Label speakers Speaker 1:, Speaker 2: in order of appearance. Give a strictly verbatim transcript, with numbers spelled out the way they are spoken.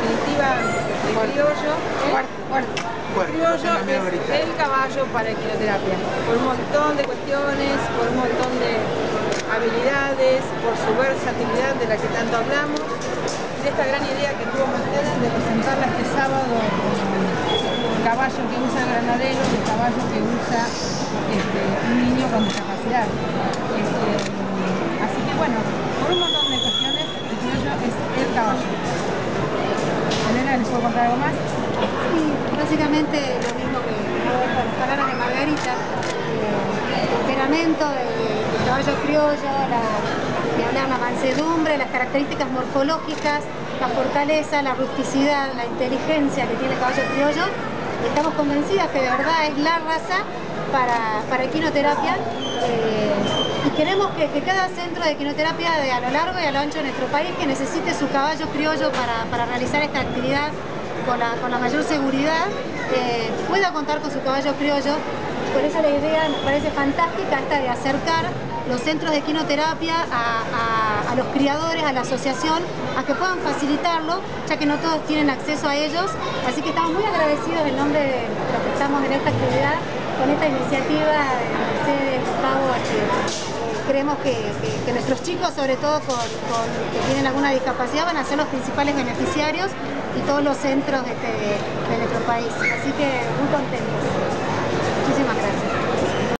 Speaker 1: definitiva el criollo, el criollo es el caballo para equinoterapia, por un montón de cuestiones, por un montón de habilidades, por su versatilidad de la que tanto hablamos, y de esta gran idea que tuvo Mercedes de presentarla este sábado como el caballo que usa el granadero, el caballo que usa este, un niño con discapacidad. Este, así que bueno, por un montón de cuestiones, el criollo es el caballo. Elena, ¿les puedo contar algo más?
Speaker 2: Sí, básicamente lo mismo que con las palabras de Margarita, eh, el temperamento del, del caballo criollo, la, de hablar la mansedumbre, las características morfológicas, la fortaleza, la rusticidad, la inteligencia que tiene el caballo criollo. Estamos convencidas que de verdad es la raza para, para equinoterapia eh, y queremos que, que cada centro de equinoterapia de a lo largo y a lo ancho de nuestro país que necesite su caballo criollo para, para realizar esta actividad con la, con la mayor seguridad, eh, pueda contar con su caballo criollo. Por eso la idea nos parece fantástica esta de acercar los centros de equinoterapia a, a, a los criadores, a la asociación, a que puedan facilitarlo, ya que no todos tienen acceso a ellos. Así que estamos muy agradecidos en nombre de los que estamos en esta actividad, con esta iniciativa de Mercedes, Gustavo, que creemos que, que, que nuestros chicos, sobre todo con, con, que tienen alguna discapacidad, van a ser los principales beneficiarios y todos los centros este, de, de nuestro país. Así que muy contentos. Muchísimas gracias.